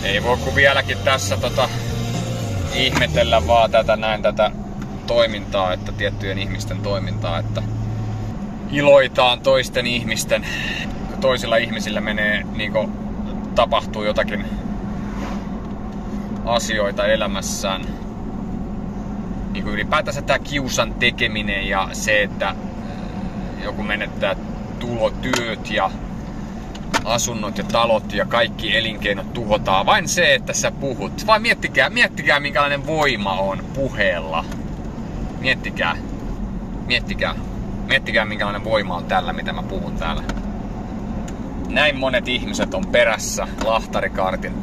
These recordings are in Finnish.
Ei voi kuin vieläkin tässä ihmetellä vaan tätä toimintaa, että tiettyjen ihmisten toimintaa, että iloitaan toisten ihmisten, kun toisilla ihmisillä menee niinku tapahtuu jotakin asioita elämässään. Niinku ylipäätänsä tää kiusan tekeminen ja se, että joku menettää tulotyöt ja asunnot ja talot ja kaikki elinkeinot tuhotaan. Vain se, että sä puhut. Vaan miettikää minkälainen voima on puheella. Miettikää minkälainen voima on tällä, mitä mä puhun täällä. Näin monet ihmiset on perässä lahtarikaartin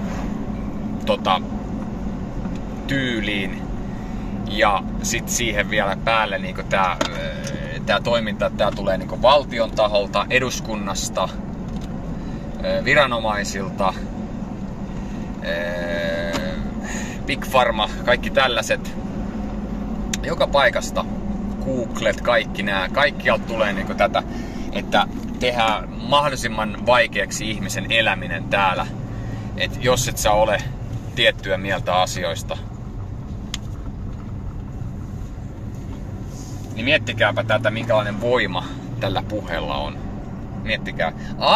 tyyliin. Ja sit siihen vielä päälle niinku tää toiminta, tää tulee niinku valtion taholta, eduskunnasta, viranomaisilta, Big Pharma, kaikki tällaiset. Joka paikasta, Googlet, kaikkialta tulee niinku tätä, että tehdään mahdollisimman vaikeaksi ihmisen eläminen täällä. Et jos et sä ole tiettyä mieltä asioista, niin miettikääpä tätä, minkälainen voima tällä puheella on. Miettikää.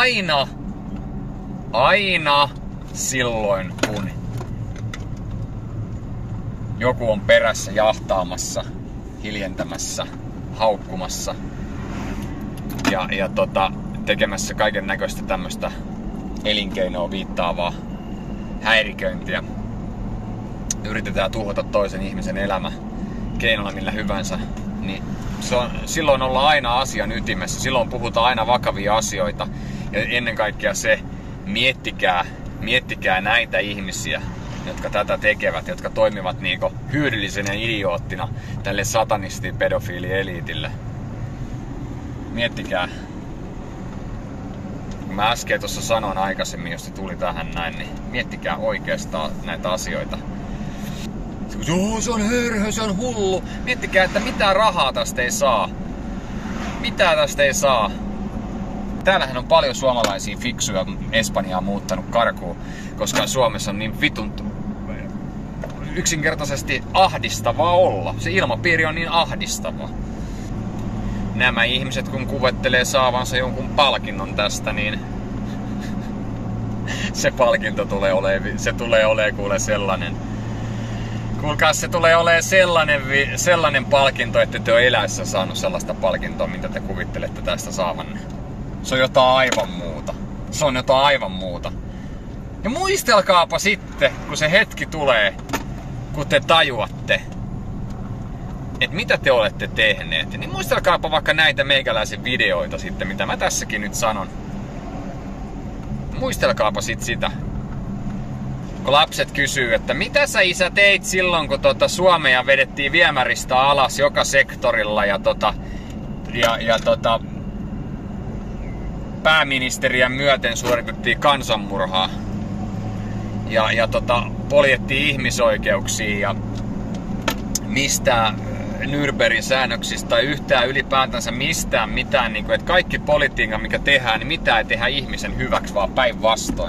Aina silloin, kun joku on perässä jahtaamassa, hiljentämässä, haukkumassa ja tekemässä kaiken näköistä tämmöstä elinkeinoa viittaavaa häiriköintiä. Yritetään tuhota toisen ihmisen elämä keinolla millä hyvänsä. Niin silloin ollaan aina asian ytimessä. Silloin puhutaan aina vakavia asioita. Ja ennen kaikkea se, miettikää näitä ihmisiä, jotka tätä tekevät, jotka toimivat niinku hyödyllisenä idioottina tälle satanisti-pedofiili-eliitille. Miettikää. Kun mä äsken tuossa sanoin aikaisemmin, jos se tuli tähän näin, niin miettikää oikeastaan näitä asioita. Joo, se on hörhö, se on hullu. Miettikää, että mitään rahaa tästä ei saa. Mitään tästä ei saa. Täällähän on paljon suomalaisia fiksuja Espanjaa muuttanut karkuun, koska Suomessa on niin vitun yksinkertaisesti ahdistavaa olla. Se ilmapiiri on niin ahdistava. Nämä ihmiset, kun kuvittelee saavansa jonkun palkinnon tästä, niin se palkinto tulee olemaan kuule sellainen. Kuulkaa, se tulee olemaan sellainen palkinto, että te ole eläessä saanut sellaista palkintoa, mitä te kuvittelette tästä saavanne. Se on jotain aivan muuta. Ja muistelkaapa sitten, kun se hetki tulee, kun te tajuatte, että mitä te olette tehneet. Niin muistelkaapa vaikka näitä meikäläisen videoita sitten, mitä mä tässäkin nyt sanon. Muistelkaapa sitten sitä. Kun lapset kysyy, että mitä sä isä teit silloin, kun Suomea vedettiin viemäristä alas joka sektorilla ja pääministeriä myöten suoritettiin kansanmurhaa ja poljettiin ihmisoikeuksia ja mistään Nürnbergin säännöksistä tai yhtään ylipäätänsä mistään mitään, niin kuin, että kaikki politiikka mikä tehdään, niin mitä ei tehdä ihmisen hyväksi, vaan päinvastoin.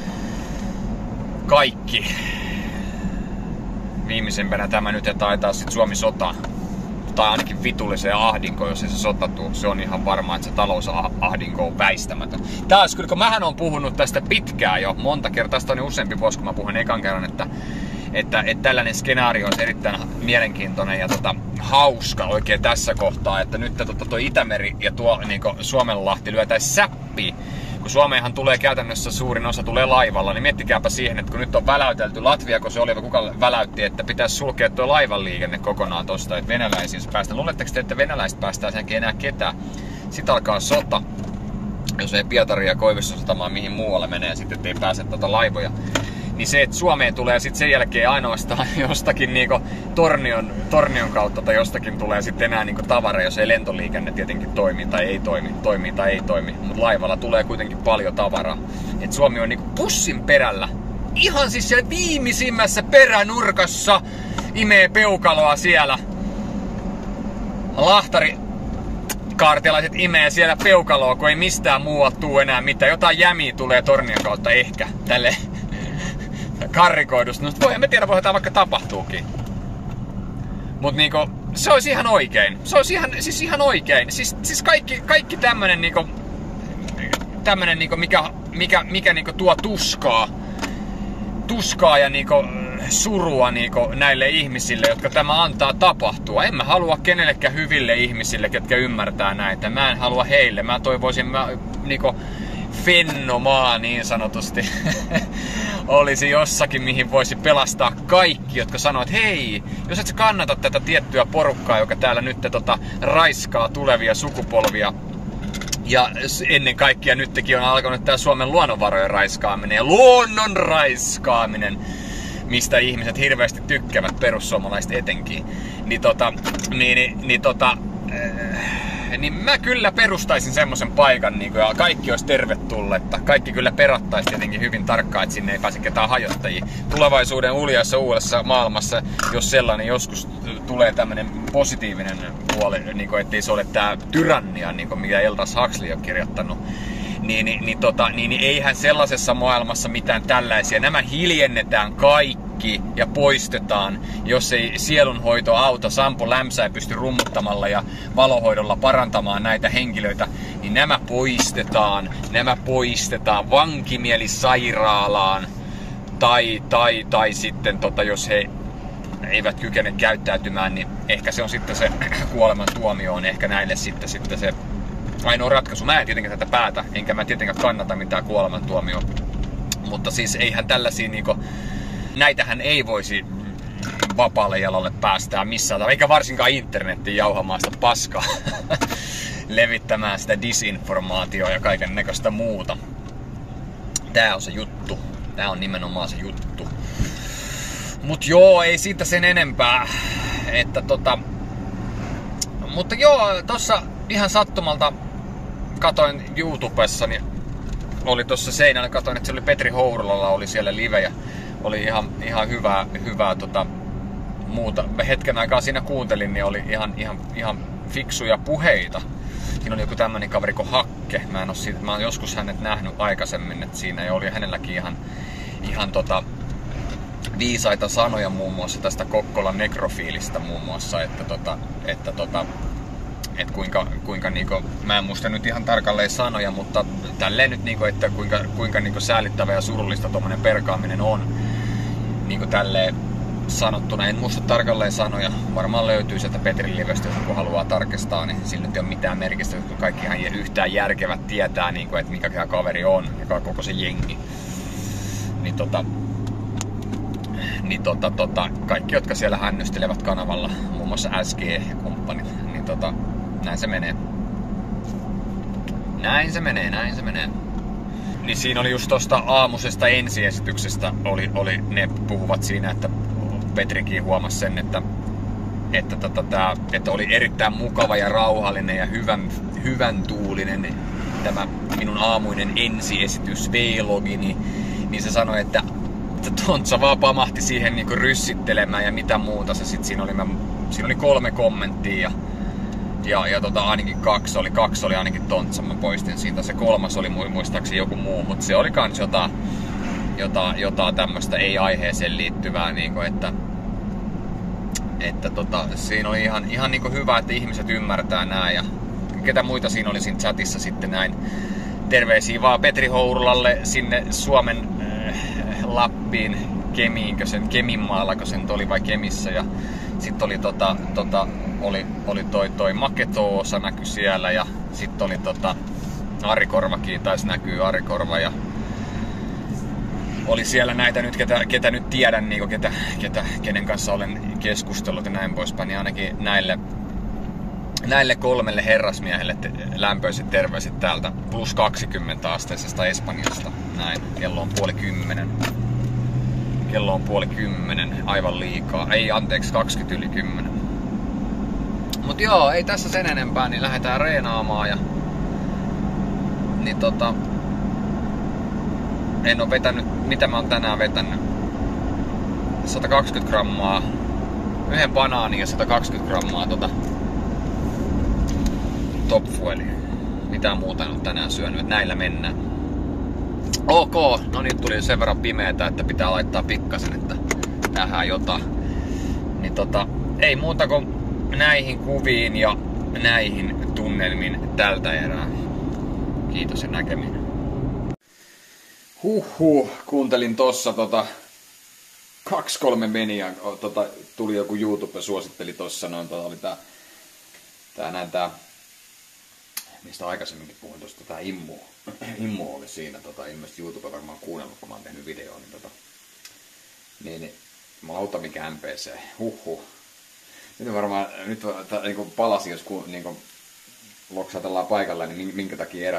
Kaikki. Viimeisempänä tämä nyt taitaa sit Suomi-sota. Tai ainakin vitulliseen ahdinkoon, jos ei se sota tuu. Se on ihan varma, että se talousahdinko on väistämätön. Tää olisi kyllä, kun mähän on puhunut tästä pitkään jo, monta kertaa. Tästä on niin useampi vuosi, kun mä puhun ekan kerran, että tällainen skenaario on erittäin mielenkiintoinen ja hauska oikein tässä kohtaa, että nyt tuo Itämeri ja tuo niin Suomenlahti lyötäisiin säppiin. Kun Suomeenhan tulee käytännössä suurin osa tulee laivalla, niin miettikääpä siihen, että kun nyt on väläytelty Latvia, kun se oli, kuka väläytti, että pitäisi sulkea tuo laivan liikenne kokonaan tosta, että venäläisiin se päästään. Luuletteko te, että venäläiset päästään senkin enää ketään? Sitten alkaa sota, jos ei Pietaria ja Koiviston satamaan mihin muualle menee, sitten ei pääse laivoja. Niin se, että Suomeen tulee sitten sen jälkeen ainoastaan jostakin niinku Tornion kautta tai jostakin tulee sitten enää niinku tavara, jos ei lentoliikenne tietenkin toimi tai ei toimi. Mutta laivalla tulee kuitenkin paljon tavaraa. Et Suomi on niinku pussin perällä. Ihan siis siellä viimeisimmässä peränurkassa imee peukaloa siellä. Lahtari-kaartilaiset imee siellä peukaloa, kun ei mistään muualta tuu enää mitään. Jotain jämiä tulee Tornion kautta ehkä tälle karrikoidusta. No voi, en mä tiedä, voi jotain vaikka tapahtuukin. Mut niinku, se olisi ihan oikein. Se olisi ihan oikein. Siis kaikki tämmönen niinku, mikä niinku tuo tuskaa ja niinku surua niinku näille ihmisille, jotka tämä antaa tapahtua. En mä halua kenellekään hyville ihmisille, ketkä ymmärtää näitä. Mä en halua heille. Mä toivoisin niinku Fennomaa niin sanotusti olisi jossakin, mihin voisi pelastaa kaikki, jotka sanoo, että hei, jos et sä kannata tätä tiettyä porukkaa, joka täällä nyt raiskaa tulevia sukupolvia. Ja ennen kaikkea nytkin on alkanut tää Suomen luonnonvarojen raiskaaminen ja luonnon raiskaaminen, mistä ihmiset hirveästi tykkäävät, perussuomalaiset etenkin. Niin mä kyllä perustaisin semmosen paikan, niin ja kaikki olisi tervetulletta. Kaikki kyllä perattaisi tietenkin hyvin tarkkaan, että sinne ei pääse ketään hajottajia. Tulevaisuuden uljassa uudessa maailmassa, jos sellainen joskus tulee tämmönen positiivinen puoli, niin kuin, ettei se ole tää tyrannia, niin kuin mikä Aldous Huxley on kirjoittanut, niin eihän sellaisessa maailmassa mitään tällaisia. Nämä hiljennetään kaikki ja poistetaan, jos ei sielunhoito auta. Sampo Lämpsä ei pysty rummuttamalla ja valohoidolla parantamaan näitä henkilöitä, niin nämä poistetaan vankimielisairaalaan tai sitten jos he eivät kykene käyttäytymään, niin ehkä se on sitten se kuolemantuomio on ehkä näille sitten se ainoa ratkaisu. Mä en tietenkään tätä päätä, enkä mä tietenkään kannata mitään kuolemantuomioa. Mutta siis eihän tällaisia niinku, näitähän ei voisi vapaalle jalalle päästää missään, eikä varsinkaan internetin jauhamaan sitä paskaa, levittämään sitä disinformaatiota ja kaiken näköistä muuta. Tää on se juttu. Tää on nimenomaan se juttu. Mut joo, ei siitä sen enempää. Että mutta joo, tossa ihan sattumalta katoin YouTubessa, niin oli tossa seinällä, katoin, että se oli Petri Hourulalla oli siellä live ja oli ihan hyvää muuta. Hetken aikaa siinä kuuntelin, niin oli ihan fiksuja puheita. Siinä oli joku tämmönen kaveri kuin Hakke. Mä oon joskus hänet nähnyt aikaisemmin, että siinä oli hänelläkin ihan viisaita sanoja muun muassa tästä Kokkolan nekrofiilistä muun muassa, että kuinka niinku, mä en muista nyt ihan tarkalleen sanoja, mutta tälleen nyt niinku, että kuinka niinku säälittävä ja surullista tommonen perkaaminen on. Niinku tälleen sanottuna, en muista tarkalleen sanoja, varmaan löytyy sieltä Petrin livestä, jos joku haluaa tarkistaa, niin sillä nyt ei ole mitään merkitystä, kun kaikki ihan yhtään järkevät tietää, niinku, että mikä kaveri on, ja koko se jengi. Kaikki, jotka siellä hännystelevät kanavalla, muun muassa SG ja kumppanit, niin näin se menee. Näin se menee. Niin siinä oli just tosta aamusesta ensiesityksestä, ne puhuvat siinä, että Petrikin huomasi sen, että oli erittäin mukava ja rauhallinen ja hyvän tuulinen tämä minun aamuinen ensiesitys, vlogini, niin se sanoi, että Tontsa vaan pamahti siihen niinku ryssittelemään ja mitä muuta se sit siinä oli 3 kommenttia ja ainakin kaksi oli ainakin Tontsa, mä poistin siitä, se 3 oli muistaakseni joku muu, mutta se oli kans jotain tämmöstä ei aiheeseen liittyvää niinku, että siinä oli ihan niinku hyvä, että ihmiset ymmärtää nää ja ketä muita siinä oli siinä chatissa sitten näin. Terveisiä vaan Petri Hourulalle sinne Suomen Lappiin, Keminmaallako sen oli vai Kemissä ja sit oli oli toi Maketoosa näkyi siellä ja sit oli Ari Korvakin taisi näkyy Ari Korva ja oli siellä näitä nyt ketä nyt tiedän niinku kenen kanssa olen keskustellut ja näin poispäin, niin ainakin näille 3 herrasmiehelle lämpöiset terveiset täältä plus 20 asteisesta Espanjasta. Näin, kello on 9:30. Aivan liikaa. Ei, anteeksi, 10:20. Mut joo, ei tässä sen enempää, niin lähdetään reenaamaan ja niin en oo vetänyt, mitä mä oon tänään vetänyt. 120 grammaa, 1 banaanin ja 120 grammaa Top Fuelia. Mitään muuta en oo tänään syönyt, että näillä mennään. Ok, no nyt tuli sen verran pimeetä, että pitää laittaa pikkasen, että nähdään jotain. Niin ei muuta kuin näihin kuviin ja näihin tunnelmiin tältä erää. Kiitos ja näkemiin. Kuuntelin tossa 2-3 meniä, tuli joku YouTube suositteli tossa noin, oli tää mistä aikaisemminkin puhuin tosta, tää Immu oli siinä, ilmeisesti YouTube varmaan kuunnellut, kun mä oon tehnyt videoa, niin malauta mikä MPC, Nyt varmaan, niinku palasi, jos niinku loksatellaan paikalleen, niin minkä takia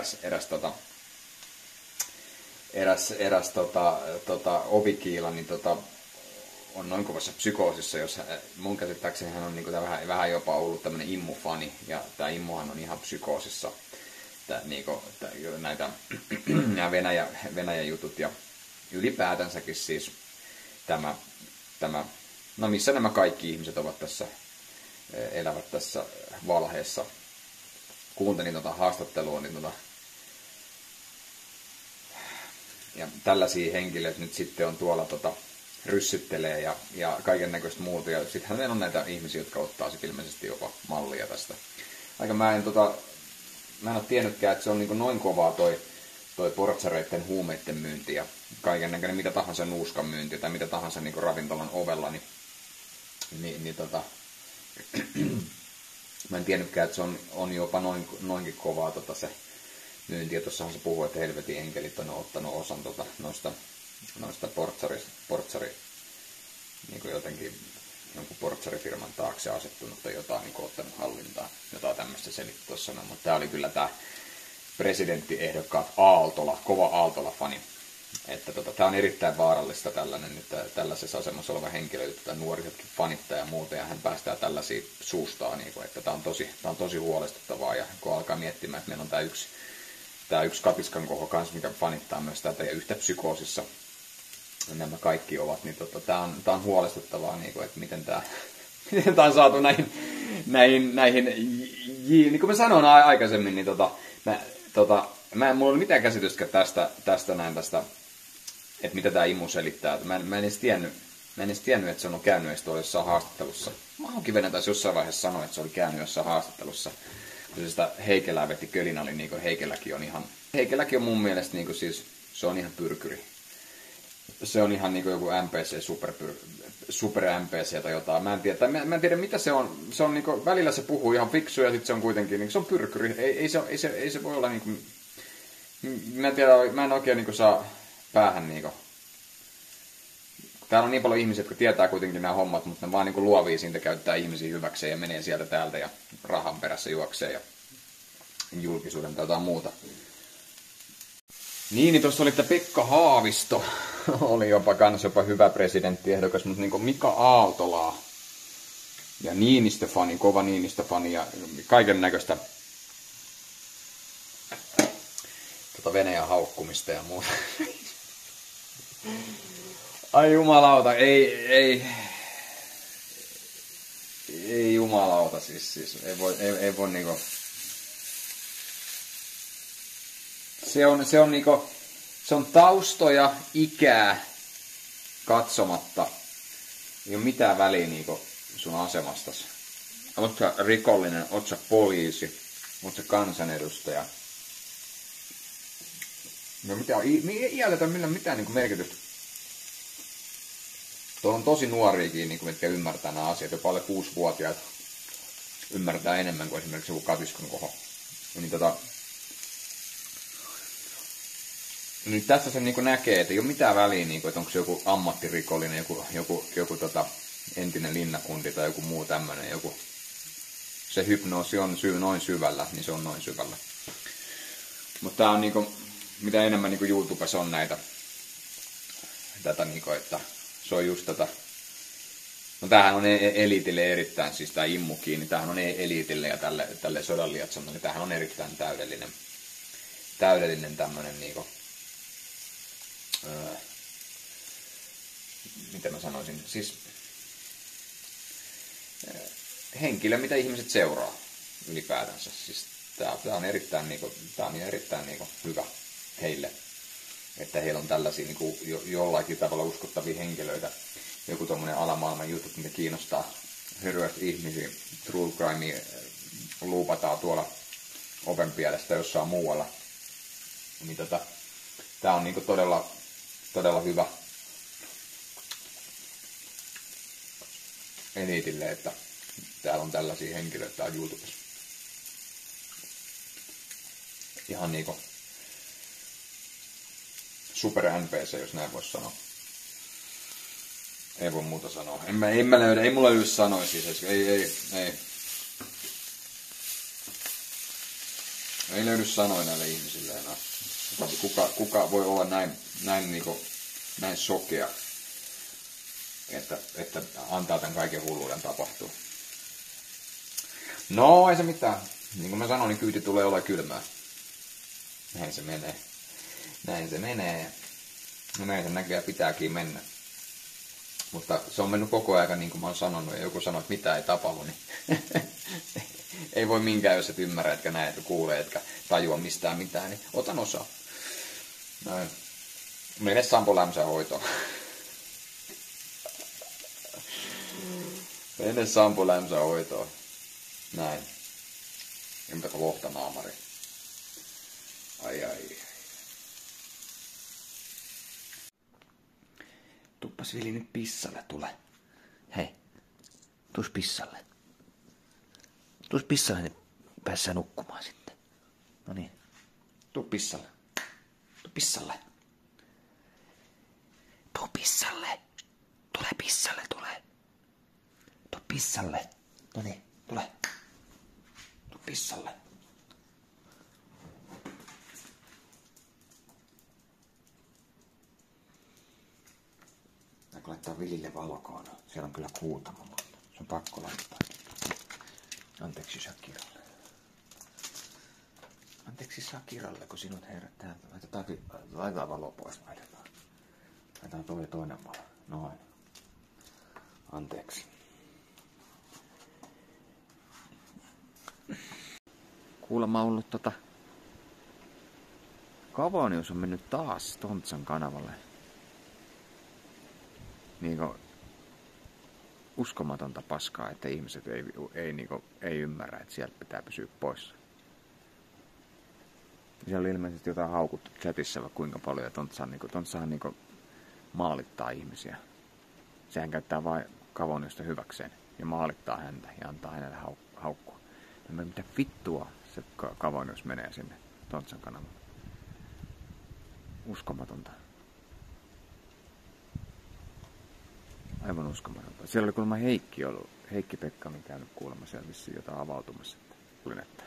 eräs ovikiila, niin on noin kovassa psykoosissa, jos mun käsittääkseni hän on niinku vähän jopa ollut tämmönen Immu-fani, ja tää Immuhan on ihan psykoosissa, niinku, nämä Venäjä jutut, ja ylipäätänsäkin siis no missä nämä kaikki ihmiset ovat tässä, elävät tässä valheessa. Kuuntelin haastattelua, niin ja tällaisia henkilöitä nyt sitten on tuolla ryssyttelee ja kaiken näköistä muuta. Ja sittenhän on näitä ihmisiä, jotka ottaa sit ilmeisesti jopa mallia tästä. Aika mä en ole tiennytkään, että se on niin noin kovaa toi portsareiden huumeiden myynti ja kaiken näköinen mitä tahansa nuuskan myynti tai mitä tahansa niin ravintolan ovella, mä en tiennytkään, että se on jopa noinkin kovaa se myynti. Ja tossahan se puhuu, että helvetin enkelit on ottanut osan noista portsari niin jotenkin jonkun portsarifirman taakse asettunut tai jotain niin ottanut hallintaan. Jotain tämmöistä selitti tuossa. Mutta tää oli kyllä tää presidenttiehdokkaat Aaltola, kova Aaltola-fani. Että tää on erittäin vaarallista tällainen nyt tällaisessa asemassa oleva henkilö, jota nuorisetkin fanittaa ja muuta, ja hän päästää tällaisia suustaa, niin kuin, että tää on tosi huolestuttavaa, ja kun alkaa miettimään, että meillä on tää yksi katiskan koho kanssa, mikä fanittaa myös tätä, ja yhtä psykoosissa nämä kaikki ovat, niin tää on huolestuttavaa, niin kuin, että miten tää on saatu näihin niin kuin mä sanoin aikaisemmin, niin mulla oli mitään käsitystä tästä, että mitä tää Immu selittää. Mä en edes tiennyt, että se on käynyt edes tuolla jossain haastattelussa. Mahonkin Venä taisi jossain vaiheessa sanoa, että se oli käynyt jossain haastattelussa. Kun se sitä Heikelää veti Kölinalin, niin kuin Heikelläkin on mun mielestä niin kuin siis, se on ihan pyrkyri. Se on ihan niin kuin joku MPC, super MPC tai jotain. Mä en tiedä mitä se on. Se on niin kuin, välillä se puhuu ihan fiksu ja sitten se on kuitenkin, niin se on pyrkyri. Ei se voi olla niin kuin, mä en oikein niin saa päähän niinku. Täällä on niin paljon ihmisiä, jotka tietää kuitenkin nämä hommat, mutta ne vaan niinku luovii siitä, käyttää ihmisiä hyväkseen ja menee sieltä täältä ja rahan perässä juoksee ja julkisuuden tai jotain muuta. Niin tuossa oli, että Pekka Haavisto oli jopa hyvä presidenttiehdokas, mutta niinku Mika Aaltolaa ja Niinistö-fani, kova Niinistö-fani ja kaiken näköistä Venäjän haukkumista ja muuta. Ai jumalauta, ei jumalauta, siis ei voi niinku. Se on niinku, se on taustoja, ikää katsomatta. Ei ole mitään väliä niinku sun asemastasi. Oot sä rikollinen, oot sä poliisi, oot sä kansanedustaja. No iältä tai millään mitään niin merkitystä. Tuolla on tosi nuoriakin, niin kuin, mitkä ymmärtää nämä asiat. Jopa alle 6-vuotiaat ymmärtää enemmän kuin esimerkiksi joku katiskan koho. Niin tässä se niin näkee, että ei ole mitään väliä, niin kuin, että onko se joku ammattirikollinen, joku entinen linnakundi tai joku muu tämmöinen. Se hypnoosi on noin syvällä, niin se on noin syvällä. Mutta tää on niinku, mitä enemmän niinku YouTubessa on tätä niinku, että se on just tätä. No tämähän on eliitille erittäin, siis tää Immukin, niin tämähän on eliitille ja tälle sodan lietsonnalle, niin tämähän on erittäin täydellinen tämmönen niinku, miten mä sanoisin, siis henkilö, mitä ihmiset seuraa ylipäätänsä. Siis tää on erittäin hyvä heille. että heillä on tällaisia niin kuin jollakin tavalla uskottavia henkilöitä. Joku tommonen alamaailman jutut, mitä kiinnostaa hirveästi ihmisiä. True crime luupataan tuolla oven pielestä jossain muualla. Niin tää on niinku todella hyvä eliitille, että täällä on tällaisia henkilöitä täällä YouTubessa. Ihan niinku super NPC, jos näin voisi sanoa. Ei voi muuta sanoa. Ei mulla löydy sanoja siis. Ei löydy sanoja näille ihmisille enää. Kuka voi olla näin sokea, että antaa tämän kaiken hulluuden tapahtua. No, ei se mitään. Niin kuin mä sanoin, niin kyyti tulee olla kylmää. Näin se menee. No näin se näköjään pitääkin mennä. Mutta se on mennyt koko ajan niin kuin mä oon sanonut, ja joku sanoo, että mitä ei tapahdu, niin ei voi minkään, jos et ymmärrä, etkä näe, etkä kuule, etkä tajua mistään mitään, niin otan osaa. Näin. Mene Sampo Lämsän hoitoon. Mene Sampo Lämsän hoitoon. Näin. Ympäkö lohta naamari. Ai. Tuppas Vili nyt pissalle, tule. Hei, tuus pissalle. Tuus pissalle, niin päässään nukkumaan sitten. No niin, tuu pissalle. Tuu pissalle. Tuu pissalle. Tule pissalle, tule. Tuu pissalle. No niin, tule. Tuu pissalle. Kun laittaa Vilille valokoon, siellä on kyllä kuutama, mutta se on pakko laittaa. Anteeksi Shakiralle. Anteeksi Shakiralle, kun sinut herättää. Laitetaan valo pois. Laitetaan toinen valo. Noin. Anteeksi. Kuulemma ollut Kavonius on mennyt taas Tontsan kanavalle. Niinku uskomatonta paskaa, että ihmiset ei ymmärrä, että sieltä pitää pysyä poissa. Siellä oli ilmeisesti jotain haukuttu chatissa, vaikka kuinka paljon, ja Tontsahan maalittaa ihmisiä. Sehän käyttää vain Kavoniusta hyväkseen ja maalittaa häntä ja antaa hänelle haukkua. Mitä vittua se Kavonius menee sinne Tontsan kanavalle. Uskomatonta. Aivan uskomatonta. Siellä oli kuulemma Heikki-Pekka oli käynyt kuulemma siellä vissiin jotain avautumassa. Että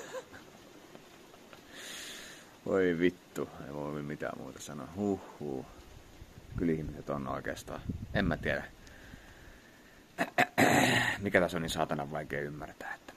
voi vittu, ei voi mitään muuta sanoa. Kyllä ihmiset on oikeastaan. En mä tiedä. Mikä tässä on niin saatanan vaikea ymmärtää. Että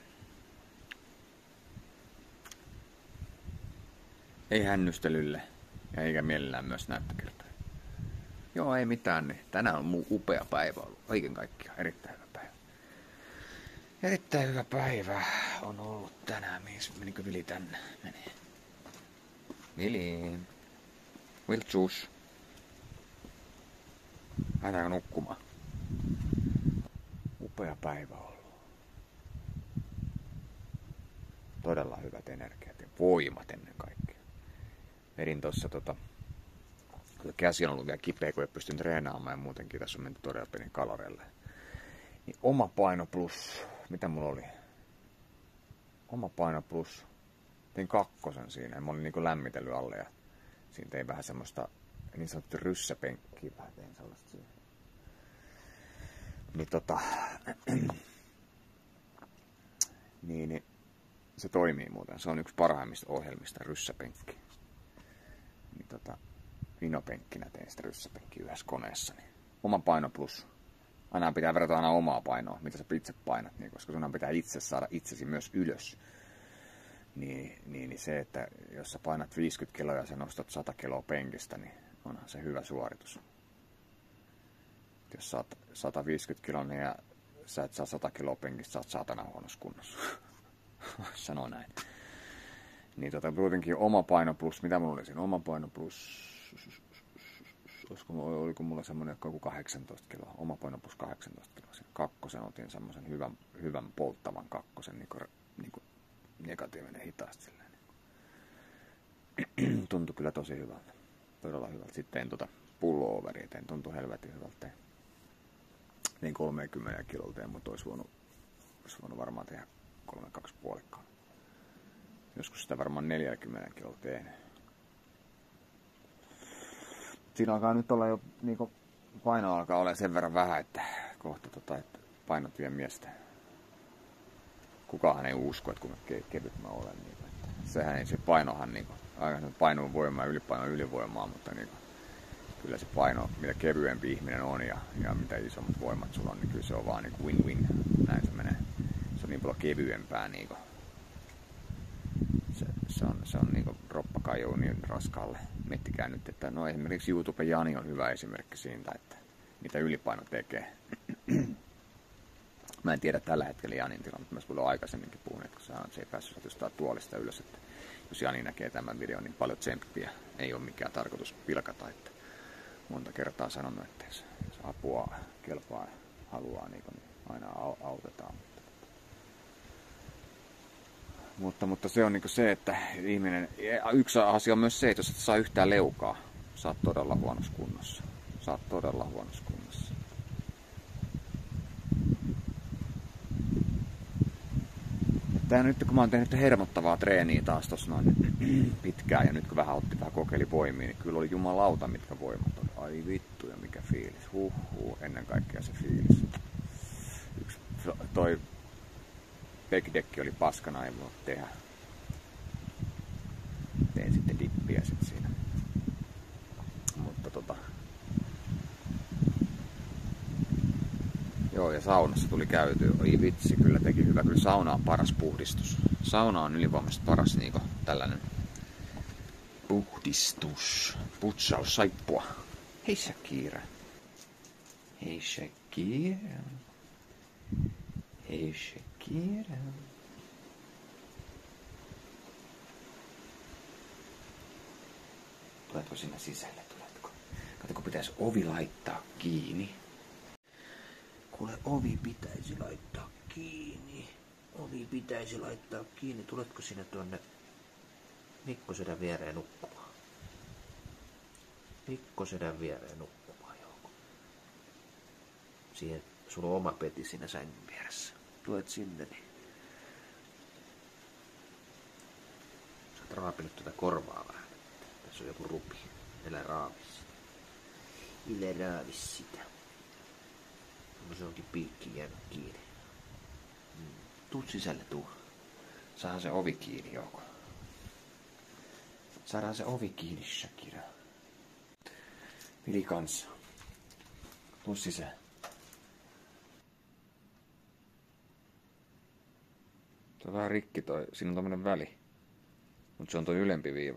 ei hännystelylle ja eikä mielellään myös näyttökertaa. Joo, ei mitään, niin tänään on upea päivä ollut. Kaiken kaikkiaan erittäin hyvä päivä. Erittäin hyvä päivä on ollut tänään. Menikö Vili tänne? Meni. Vili. Viltsuus. Lähdetäänkö nukkumaan? Upea päivä ollut. Todella hyvät energiat ja voimat ennen kaikkea. Vedin tossa käsi on ollut vielä kipeä, kun ei pystynyt treenaamaan ja muutenkin tässä on mennyt todella pieni kaloreille. Niin oma paino plus, mitä mulla oli? Oma paino plus, tein 2 siinä ja mä olin niinku lämmitellyt alle ja siinä tein vähän semmoista niin sanottu ryssäpenkkiä, vähän tein sellaista siihen. Niin se toimii muuten, se on yksi parhaimmista ohjelmista, ryssäpenkki. Niin vinopenkkinä tein sitä ryssäpenkkiä yhdessä koneessa. Niin oma paino plus. Aina pitää verrata aina omaa painoa, mitä sä itse painat, niin, koska sun pitää itse saada itsesi myös ylös. Niin se, että jos sä painat 50 kiloa ja sä nostat 100 kiloa penkistä, niin onhan se hyvä suoritus. Jos sä oot 150 kiloa ja sä et saa 100 kiloa penkistä, sä oot saatana huonossa kunnossa. Sano näin. Niin kuitenkin oma paino plus, mitä mulla oli siinä? Oma paino plus Oliko mulla semmonen joku 18 kiloa, oma paino plus 18 kiloa. Sen kakkosen otin semmosen hyvän polttavan kakkosen, niinku negatiivinen hitaasti silleen. Tuntui kyllä tosi hyvältä. Todella hyvältä. Sitten tein pulloveria, tuntui helvetin hyvältä. Tein 30 kilolta, mutta olisi voinut varmaan tehdä 32,5. Joskus sitä varmaan 40 kilolla tein. Siinä alkaa nyt olla jo, niinku, paino alkaa olla sen verran vähän, että kohta että painot vie miestä. Kukaan ei usko, että kuinka kevyt mä olen. Niinku, sehän ei se painohan, niinku, aika painoon voimaa ja ylipaino ylivoimaa, mutta niinku, kyllä se paino, mitä kevyempi ihminen on ja mitä isommat voimat sulla on, niin kyllä se on vaan niinku win-win. Näin se menee. Se on niin paljon kevyempää. Niinku. Se on niinku roppakajuu niin raskaalle. Miettikää nyt, että no esimerkiksi YouTube Jani on hyvä esimerkki siitä, että mitä ylipaino tekee. Mä en tiedä tällä hetkellä Janin tilaa, mutta mä olen aikaisemminkin puhunut, että se ei päässyt jostain tuolista ylös. Että jos Jani näkee tämän videon, niin paljon tsemppiä. Ei ole mikään tarkoitus pilkata. Että monta kertaa sanonut, että jos apua kelpaa haluaa, niin aina autetaan. Mutta se on niinku se, että ihminen... Yksi asia on myös se, että jos et saa yhtään leukaa, saat todella huonossa kunnossa. Tää nyt kun mä oon tehnyt hermottavaa treeniä taas tossa noin pitkään ja nyt kun vähän kokeili voimia, niin kyllä oli jumalauta mitkä voimat on. Ai vittu ja mikä fiilis. Ennen kaikkea se fiilis. Toi pekidekki oli paskana, ei voi tehdä. Tein sitten dippiä sit siinä. Mutta joo, ja saunassa tuli käyty. Oi vitsi, kyllä teki hyvä. Kyllä sauna on paras puhdistus. Sauna on ylivoimaisesti paras niinku tällainen puhdistus. Putsaus, saippua. Hei Shakira. Hei Shakira. Hei Shakira. Tuletko sinne sisälle? Tuletko? Kato, kun pitäisi ovi laittaa kiinni. Kuule, ovi pitäisi laittaa kiinni. Ovi pitäisi laittaa kiinni. Tuletko sinne tuonne Mikkosedän viereen nukkumaan? Mikkosedän viereen nukkumaan, joo. Siihen sulla on oma peti siinä sängyn vieressä. Tulet sinne, niin sä oot raapinut tätä korvaa vähän. Tässä on joku rupi. Elä raavis sitä. No se onkin piikki jäänyt kiinni. Tuu sisälle, tuu. Saadaan se ovi kiinni, Jouko. Saadaan se ovi kiinni, Shakira. Vili kanssa. Tuu sisään. Se on vähän rikki toi. Siinä on tommonen väli. Mut se on toi ylempi viiva.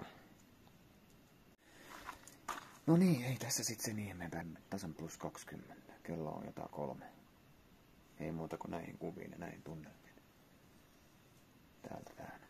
No niin, ei tässä sit se niin. Me tasan plus 20. Kello on jotain 3. Ei muuta kuin näihin kuviin ja näihin tunnelmiin. Täältä tähän.